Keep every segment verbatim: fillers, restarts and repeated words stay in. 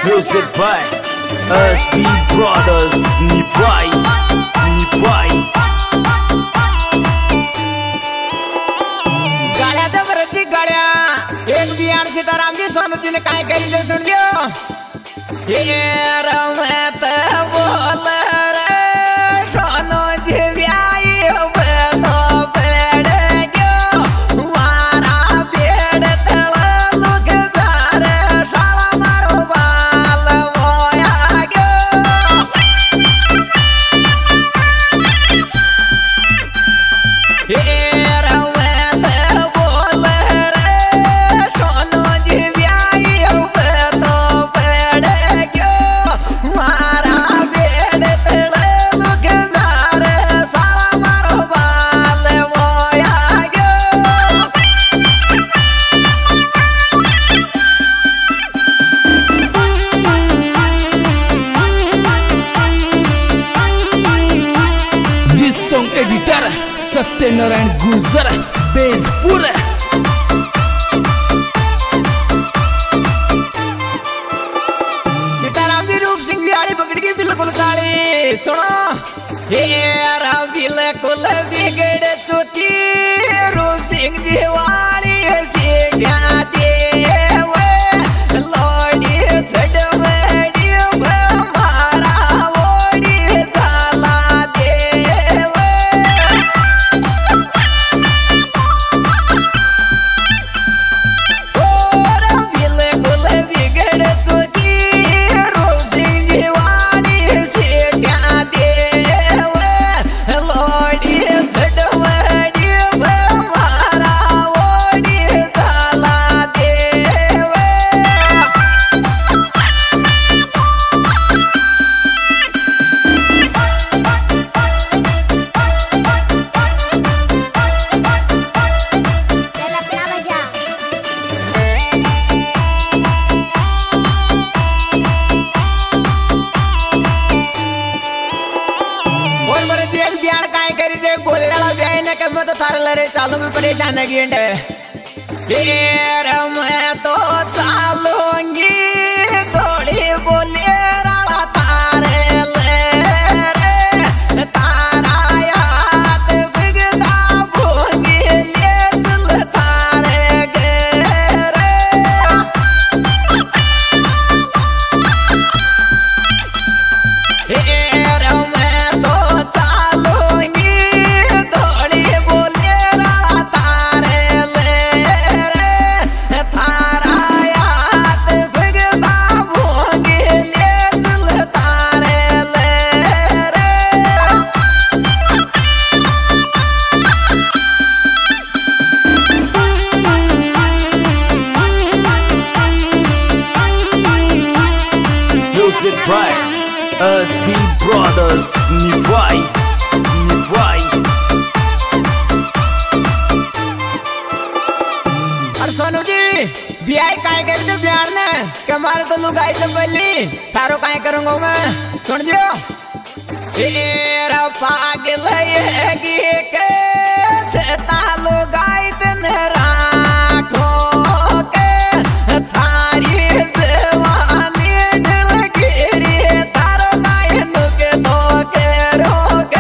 Music by S B Brothers. Nipwai, Nipwai. गाड्या जबरची गाड्या एक बियाण सीताराम जी सोनतीने काय केली ते सुन लियो हे रमत बोल रे सोनो जीव्याई बनो पेड़ गयो वारा पेड़ तळ लुक जारे शाळा मारो बाल होया गयो हे एडिटर सत्यनारायण गुजर बेजपुर। सीताराम जी रूप सिंह लियाली पकड़ के बिल्कुल साड़ी सुनो हे राम बिल्कुल बिगड़ चुकी रूप सिंह जी वाली सीढ़िया देवे लोड़ी झड़वड़ी हमारा ओड़ी झाला देवे और बिल्कुल बिगड़ चुकी रूप सिंह जी वाली सीढ़िया देवे लोड़ी झड़वड़ी हमारा ओड़ी झाला देवे। और मरे जेल बियाण काय करी जे गोलेला ब्याय न के मत थारल रे चालू में परेशान गेंड ढेर मैं तो चालूंगी थोड़ी बोले राला तारे ले रे तारा याद बिगदा भूंगी ले चल तारे गे रे हेर मैं तो चालूंगी थोड़ी बोले राला तारे ले रे थारा याद बिगदा भूंगी ले चल तारे ले रे। Music by S B Brothers. Nipwai, Nipwai. और सोनू जी बियाह काय कर दो बिहार ने के मारे तो लुगाई से बल्ली तारो काय करूंगा मैं सुन जियो तेरा पागल ये के छता लुगाई तन राखो के थारी जवानी ढल गिरी तारो काय नुके तो के रोके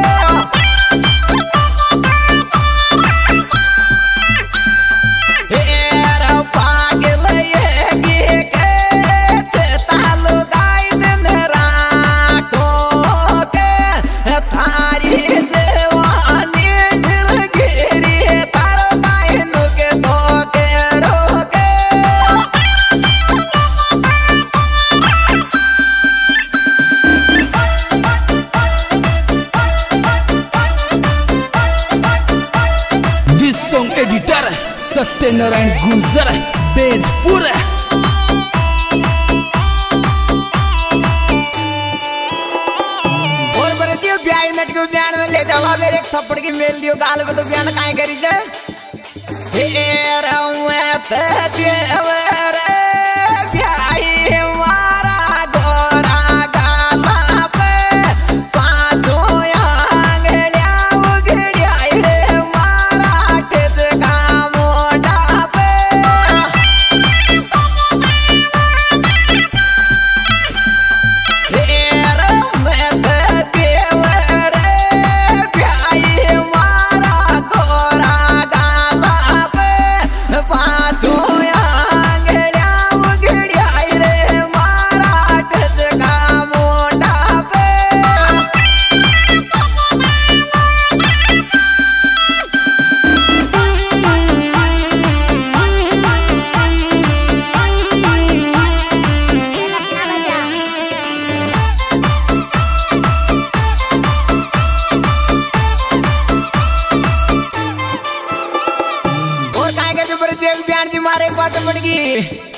हेर पागल ये के छता लुगाई तन राखो के थारी जवानी ढल गिरी तारो काय नुके तो के रोके। This song editor सत्यनारायण गुजर बेजपुर। और बरे जी ब्याह नट के बयान में ले जावा मेरे एक थप्पड़ की मेल दियो गाल पे तो बयान काहे करी जे हेर मैं ते देवर ब्याही मारा गोरा गाला पे पांचो आंगलिया उगड़िया रे मारा टेज का मोड़ा पे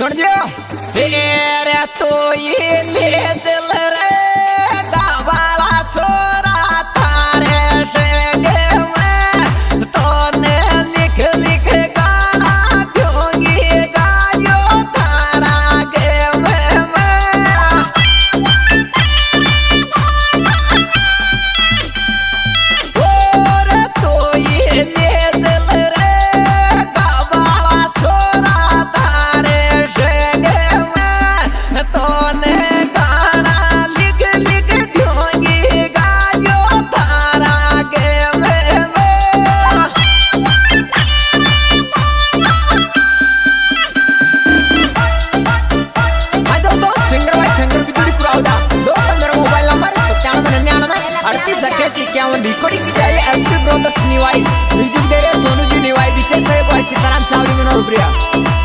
सुन जो रे तो ये ले चल रे गावाला छोरा थारे संगे में तो ने लिख लिख गाना क्योंगी गायो थारा के में और तो ये ले चल रे गावाला छोरा थारे संगे में तो ने गाना लिख लिख क्योंगी गायो थारा के में हाँ दोस्तों सिंगर भाई सिंगर भी थोड़ी कुराउदा दोस्तों मेरा मोबाइल नंबर पचानवे निन्यानवे अड़तीस अट्ठासी इक्यावन रिकॉर्डिंग की जा रही है एफसी ब्रदर्स निवाई म्यूजिक दे रहे सोनू जी निवाई विशेष है कोई सीताराम चावड़ी में रुपया।